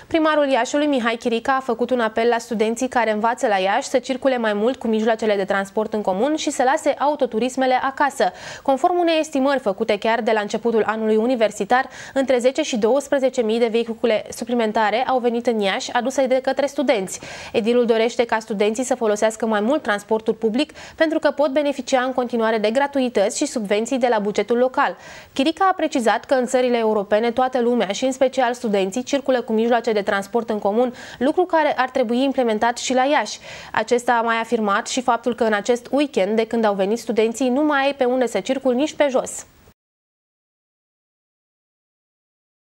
Primarul Iașului, Mihai Chirica, a făcut un apel la studenții care învață la Iași să circule mai mult cu mijloacele de transport în comun și să lase autoturismele acasă. Conform unei estimări făcute chiar de la începutul anului universitar, între 10 și 12.000 de vehicule suplimentare au venit în Iași, aduse de către studenți. Edilul dorește ca studenții să folosească mai mult transportul public pentru că pot beneficia în continuare de gratuități și subvenții de la bugetul local. Chirica a precizat că în țările europene toată lumea și în special studenții circulă cu mijloace de transport în comun, lucru care ar trebui implementat și la Iași. Acesta a mai afirmat și faptul că în acest weekend, de când au venit studenții, nu mai ai pe unde să circul nici pe jos.